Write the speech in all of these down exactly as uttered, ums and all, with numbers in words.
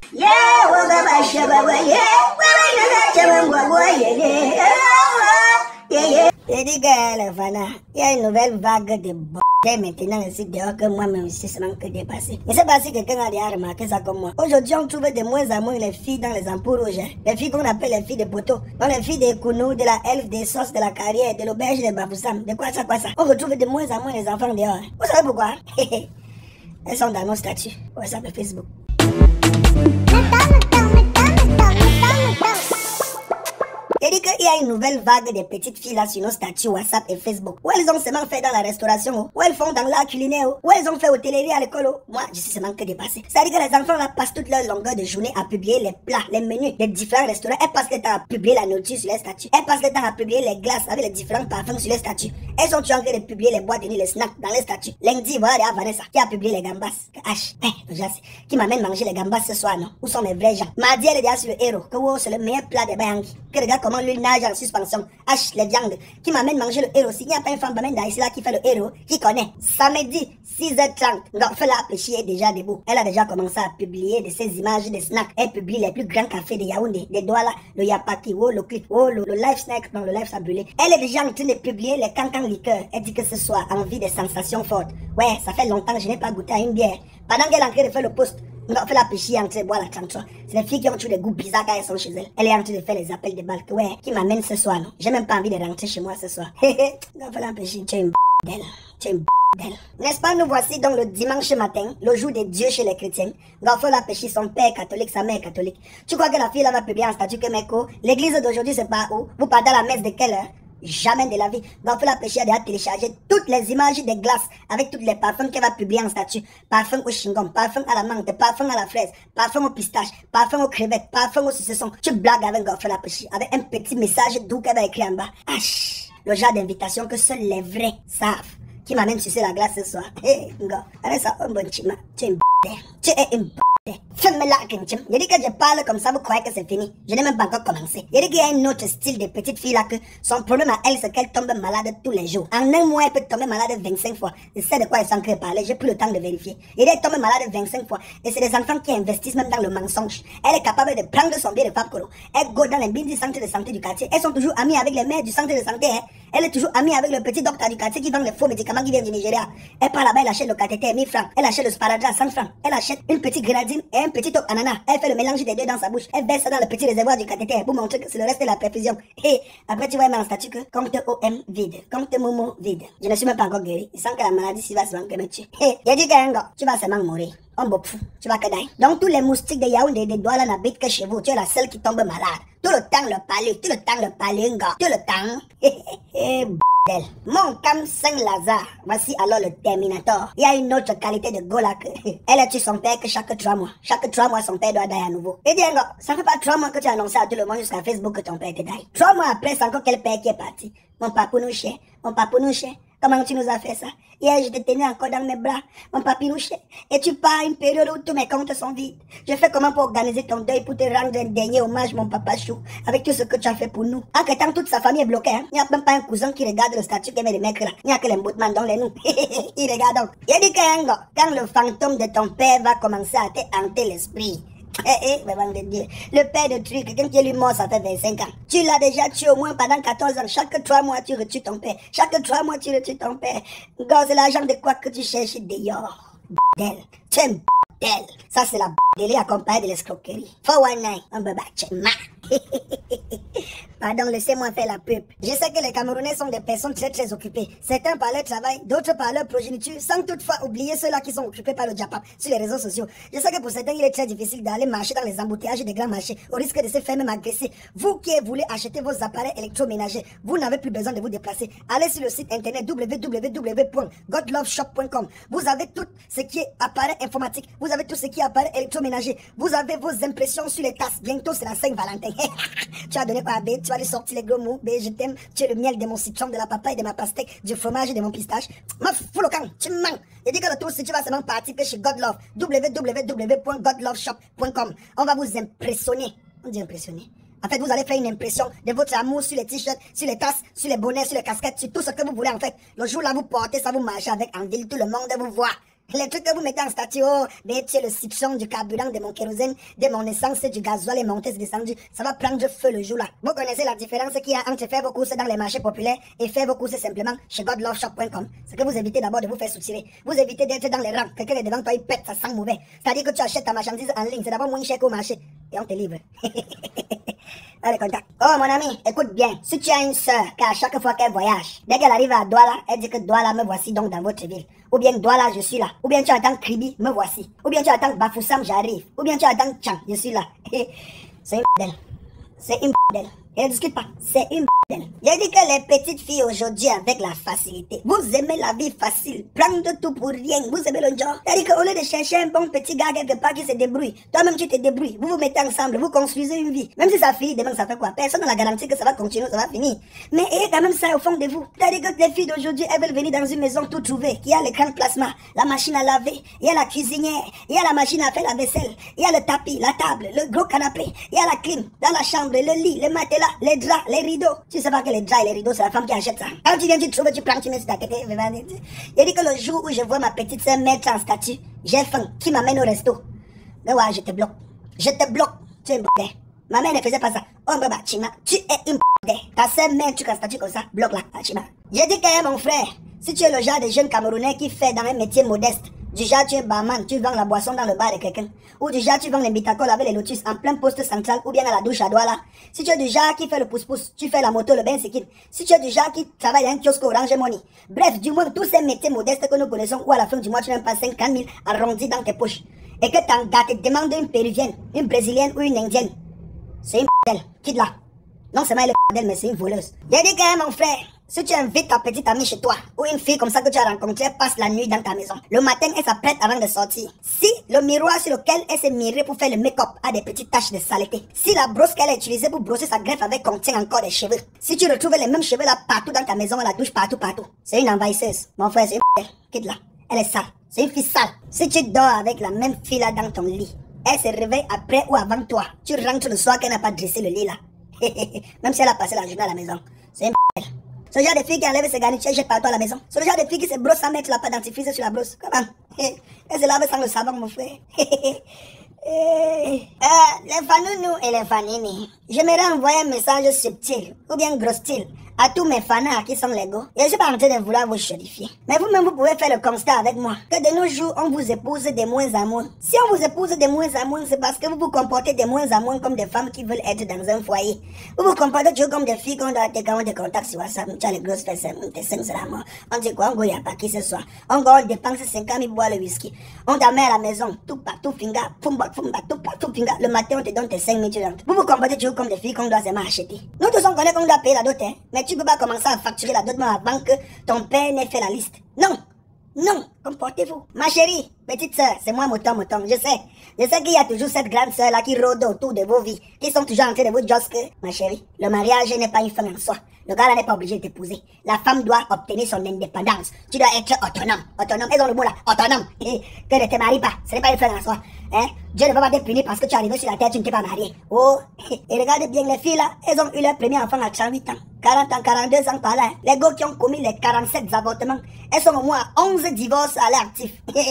Yeah, well, yeah, yeah. Et dit que Fana, il y a une nouvelle vague de b***. Maintenant, ici dehors que moi-même aussi, c'est manque dépassé. Je ne sais pas si quelqu'un a déjà remarqué ça comme moi. Aujourd'hui, on trouve de moins en moins les filles dans les ampoules rouges. Les filles qu'on appelle les filles de poteau. Dans les filles des Kounou, de la Elfe, des sauces, de la carrière, de l'auberge, de Bafoussam. De quoi ça, quoi ça. On retrouve de moins en moins les enfants dehors. Vous savez pourquoi? Elles sont dans nos statuts. WhatsApp et Facebook. Il dit qu'il y a une nouvelle vague de petites filles là sur nos statuts WhatsApp et Facebook. Où elles ont seulement fait dans la restauration, où elles font dans l'art culinaire, où elles ont fait hôtellerie à l'école. Moi, je suis seulement que dépassé. Ça veut dire que les enfants là passent toute leur longueur de journée à publier les plats, les menus des différents restaurants. Elles passent le temps à publier la nourriture sur les statuts. Elles passent le temps à publier les glaces avec les différents parfums sur les statuts. Elles sont toujours en train de publier les boîtes de nuit, les snacks dans les statuts. Lundi, voilà, il y a Vanessa qui a publié les gambas. H, eh, qui m'amène manger les gambas ce soir, non? Où sont mes vrais gens? Mardi, elle est déjà sur le héros. Que wow, c'est le meilleur plat de Bayangi. Que regarde comment lui nage en suspension. H, les viandes. Qui m'amène manger le héros. S'il n'y a pas une femme m'amène ici là qui fait le héros, qui connaît. Samedi, six heures trente. Non, fait la péché est déjà debout. Elle a déjà commencé à publier de ces images de snacks. Elle publie les plus grands cafés de Yaoundé, des Douala, le Yapaki, oh, le Clip, oh, le, le Life Snack, non, le Life ça brûlé. Elle est déjà en train de publier les cancans liqueurs. Elle dit que ce soit envie de sensations fortes. Ouais, ça fait longtemps que je n'ai pas goûté à une bière. Pendant qu'elle est en train de faire le post, on fait la péché en train de boire la trente-trois. C'est les filles qui ont toujours des goûts bizarres quand elles sont chez elles. Elle est en train de faire les appels de balles. Ouais, qui m'amène ce soir, non? J'ai même pas envie de rentrer chez moi ce soir. Hé on fait la péché. Tu es une b*****. Tu es une b*****. N'est-ce pas, nous voici donc le dimanche matin, le jour de Dieu chez les chrétiens. Gafo la péché, son père catholique, sa mère catholique. Tu crois que la fille là va publier en statut que Meko? L'église d'aujourd'hui, c'est pas où? Vous partez à la messe de quelle heure? Jamais de la vie. Gafo la péché a déjà téléchargé toutes les images des glaces avec tous les parfums qu'elle va publier en statut. Parfum au chewing-gum, parfum à la menthe, parfum à la fraise, parfum au pistache, parfum aux crevettes, parfum au saucisson. Tu blagues avec Gafo la péché, avec un petit message doux qu'elle va écrire en bas. H, le genre d'invitation que seuls les vrais savent. Qui m'amène sucer la glace ce soir. Hé, hey, gars, arrête ça, un bon chima. Tu es une b****. Tu es une b***. Fais-moi là, Kinchim. Il dit que je parle comme ça, vous croyez que c'est fini. Je n'ai même pas encore commencé. Il dit qu'il y a un autre style de petite fille là que son problème à elle, c'est qu'elle tombe malade tous les jours. En un mois, elle peut tomber malade vingt-cinq fois. Je sais de quoi elle s'en crée parler, j'ai plus le temps de vérifier. Il dit qu'elle tombe malade vingt-cinq fois. Et c'est des enfants qui investissent même dans le mensonge. Elle est capable de prendre son billet de Fapkolo. Elle go dans les bins du centre de santé du quartier. Elles sont toujours amies avec les mères du centre de santé. Hein. Elle est toujours amie avec le petit docteur du quartier qui vend les faux médicaments qui viennent du Nigeria. Elle part là-bas, elle achète le cathéter mille francs. Elle achète le sparadrap cent francs. Elle achète une petite grenadine et un petit top ananas. Elle fait le mélange des deux dans sa bouche. Elle verse ça dans le petit réservoir du cathéter pour montrer que c'est le reste de la perfusion. Et après, tu vois, elle met en statut que compte O M vide, compte Momo vide. Je ne suis même pas encore guéri. Il sent que la maladie s'y va se manquer me tuer. Et il a dit qu'un gars, tu vas seulement mourir. On beau fou, tu vas que d'ailleurs. Donc tous les moustiques de Yaoundé des Douala n'habitent que chez vous. Tu es la seule qui tombe malade. Tout le temps le palais, tout le temps le palais, gars. Tout le temps. Eh, b****. Mon cam Saint-Lazare. Voici alors le Terminator. Il y a une autre qualité de Golak. Elle a tué son père que chaque trois mois. Chaque trois mois, son père doit d'ailleurs à nouveau. Et dis, gars, ça fait pas trois mois que tu as annoncé à tout le monde jusqu'à Facebook que ton père était d'ailleurs. Trois mois après, c'est encore quel père qui est parti. Mon papounou-chien, mon papounou-chien. Comment tu nous as fait ça? Hier, je te tenais encore dans mes bras, mon papinouché. Et tu pars à une période où tous mes comptes sont vides. Je fais comment pour organiser ton deuil, pour te rendre un dernier hommage, mon papa chou, avec tout ce que tu as fait pour nous. En que temps, toute sa famille est bloquée. Hein? Il n'y a même pas un cousin qui regarde le statut qu'il met des mecs là. Il n'y a que les boutmans dans les noms. Il regarde donc. Il dit qu'un gars, quand le fantôme de ton père va commencer à te hanter l'esprit, Eh, eh, mais de Dieu. Le père de truc, quelqu'un qui est lui mort, ça fait vingt-cinq ans. Tu l'as déjà tué au moins pendant quatorze ans. Chaque trois mois, tu retues ton père. Chaque trois mois, tu retues ton père. Gars, c'est l'argent de quoi que tu cherches dehors. Bordel. Tu es un bordel. Ça, c'est la bordel accompagnée de l'escroquerie. quatre cent dix-neuf, on peut battre. Pardon, laissez-moi faire la pub. Je sais que les Camerounais sont des personnes très très occupées. Certains par leur travail, d'autres par leur progéniture, sans toutefois oublier ceux-là qui sont occupés par le Japap sur les réseaux sociaux. Je sais que pour certains, il est très difficile d'aller marcher dans les embouteillages des grands marchés, au risque de se faire même agresser. Vous qui voulez acheter vos appareils électroménagers, vous n'avez plus besoin de vous déplacer. Allez sur le site internet w w w point god love shop point com. Vous avez tout ce qui est appareil informatique, vous avez tout ce qui est appareil électroménager, vous avez vos impressions sur les tasses. Bientôt, c'est la Saint-Valentin. Tu as donné quoi à B? Tu vas lui sortir les gros mots. B, je t'aime. Tu es le miel de mon citron, de la papaye, de ma pastèque, du fromage et de mon pistache. Ma fou le camp, tu mens. Il dit que le tour, si tu vas seulement partir que chez God Love, w w w point god love shop point com. On va vous impressionner. On dit impressionner. En fait, vous allez faire une impression de votre amour sur les t-shirts, sur les tasses, sur les bonnets, sur les casquettes, sur tout ce que vous voulez en fait. Le jour là, vous portez ça, vous marchez avec en ville, tout le monde vous voit. Les trucs que vous mettez en statut, oh, c'est le citron, du carburant, de mon kérosène, de mon essence, du gasoil et monté, c'est descendu. Ça va prendre feu le jour là. Vous connaissez la différence qu'il y a entre faire vos courses dans les marchés populaires et faire vos courses simplement chez god love shop point com. C'est que vous évitez d'abord de vous faire soutirer. Vous évitez d'être dans les rangs. Quelqu'un est devant toi, il pète, ça sent mauvais. C'est-à-dire que tu achètes ta marchandise en ligne, c'est d'abord moins cher qu'au marché. Et on te livre. Allez, contact. Oh, mon ami, écoute bien. Si tu as une sœur, car chaque fois qu'elle voyage, dès qu'elle arrive à Douala, elle dit que Douala, me voici donc dans votre ville. Ou bien Douala, je suis là. Ou bien tu attends Kribi, me voici. Ou bien tu attends Bafoussam, j'arrive. Ou bien tu attends Tchang, je suis là. C'est une b****. C'est une b****. Et ne discute pas. C'est une b****. J'ai dit que les petites filles aujourd'hui avec la facilité, vous aimez la vie facile, prendre tout pour rien, vous aimez le genre. C'est-à-dire qu'au lieu de chercher un bon petit gars quelque part qui se débrouille, toi-même tu te débrouilles, vous vous mettez ensemble, vous construisez une vie. Même si ça finit demain, ça fait quoi? Personne n'a la garantie que ça va continuer, ça va finir. Mais ayez quand même ça au fond de vous. C'est-à-dire que les filles d'aujourd'hui, elles veulent venir dans une maison tout trouvée, qui a l'écran de plasma, la machine à laver, il y a la cuisinière, il y a la machine à faire la vaisselle, il y a le tapis, la table, le gros canapé, il y a la clim, dans la chambre, le lit, le matelas, les draps, les rideaux. Tu sais pas que les draps et les rideaux, c'est la femme qui achète ça. Quand tu viens, tu trouves, tu prends, tu mets sur ta tête. Il dit que le jour où je vois ma petite soeur mettre en statut, j'ai faim, qui m'amène au resto. Mais ouais, je te bloque. Je te bloque. Tu es une b****. Ma mère ne faisait pas ça. Oh, baba, Chima, tu es une b****. Ta soeur met un truc en statut comme ça, bloque là, Chima. J'ai dit que mon frère, si tu es le genre de jeune Camerounais qui fait dans un métier modeste, du genre tu es barman, tu vends la boisson dans le bar de quelqu'un, ou du genre tu vends les bitacoles avec les lotus en plein poste central ou bien à la douche à Douala. Si tu es du genre qui fait le pouce-pouce, tu fais la moto, le bain sikine. Si tu es du genre qui travaille dans un kiosque Orange Money. Bref, du moins tous ces métiers modestes que nous connaissons où à la fin du mois tu n'as pas cinquante mille arrondis dans tes poches. Et que ton gars te demande une péruvienne, une brésilienne ou une indienne. C'est une p***, quitte là. Non seulement elle est p***, mais c'est une voleuse. J'ai dit quand même mon frère, si tu invites ta petite amie chez toi, ou une fille comme ça que tu as rencontrée passe la nuit dans ta maison, le matin elle s'apprête avant de sortir. Si le miroir sur lequel elle s'est mirée pour faire le make-up a des petites taches de saleté, si la brosse qu'elle a utilisée pour brosser sa greffe avec contient encore des cheveux, si tu retrouves les mêmes cheveux là partout dans ta maison, à la douche partout partout, c'est une envahisseuse. Mon frère, c'est une p***, quitte là. Elle est sale. C'est une fille sale. Si tu dors avec la même fille là dans ton lit, elle se réveille après ou avant toi, tu rentres le soir qu'elle n'a pas dressé le lit là. Même si elle a passé la journée à la maison, c'est une p***. C'est le genre de fille qui enlève ses garnitures et jette partout à la maison. C'est le genre de fille qui se brosse sans mettre la pâte dentifrice sur la brosse. Comment? Elle se lave sans le savon, mon frère. euh, les fanounous et les fanini, j'aimerais envoyer un message subtil ou bien gros style à tous mes fanats qui sont légaux. Et je suis pas en train de vouloir vous chérifier. Mais vous-même, vous pouvez faire le constat avec moi que de nos jours, on vous épouse de moins en moins. Si on vous épouse de moins en moins, c'est parce que vous vous comportez de moins en moins comme des femmes qui veulent être dans un foyer. Vous vous comportez toujours comme des filles qu'on doit quand on te contacte sur WhatsApp. Tu as les grosses fesses, tes seins, c'est la mort. On dit quoi? On goûte à pas qui ce soir. On goûte dépense cinquante mille boire le whisky. On t'amène à la maison, tout partout, finga, pumba, pumba, tout partout, finga. Le matin, on te donne tes cinq mille. Vous vous comportez toujours comme des filles qu'on doit seulement acheter. Nous tous, on connaît qu'on doit payer la dot, hein. Mais tu peux pas commencer à facturer la dot avant que ton père n'ait fait la liste. Non, non, comportez-vous. Ma chérie, petite sœur, c'est moi mouton, mouton, je sais. Je sais qu'il y a toujours cette grande sœur là qui rôde autour de vos vies, qui sont toujours en train de vous dire que, ma chérie, le mariage n'est pas une fin en soi. Le gars là n'est pas obligé de t'épouser. La femme doit obtenir son indépendance. Tu dois être autonome. Autonome, ils ont le mot là, autonome. Et que ne te maries pas, ce n'est pas une fin en soi. Hein? Dieu ne va pas te punir parce que tu es arrivé sur la terre, tu ne t'es pas marié. Oh, et regardez bien les filles là, elles ont eu leur premier enfant à trente-huit ans, quarante ans, quarante-deux ans par là. Hein? Les gars qui ont commis les quarante-sept avortements, elles sont au moins à onze divorces à l'actif.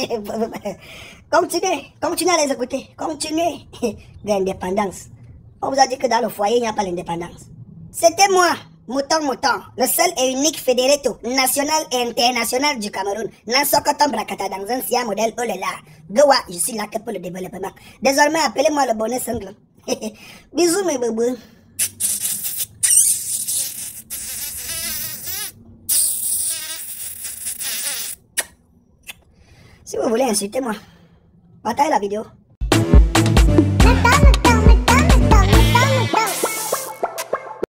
Continuez, continuez à les écouter, continuez. L'indépendance. On vous a dit que dans le foyer, il n'y a pas l'indépendance. C'était moi. Mouton Mouton, le seul et unique fédéréto national et international du Cameroun. Nansokotom Brakata dans un Sia modèle Olela. Gowa, je suis là que pour le développement. Désormais, appelez-moi le bonnet sanglant. Bisous mes bébés. Si vous voulez insulter moi, partagez la vidéo.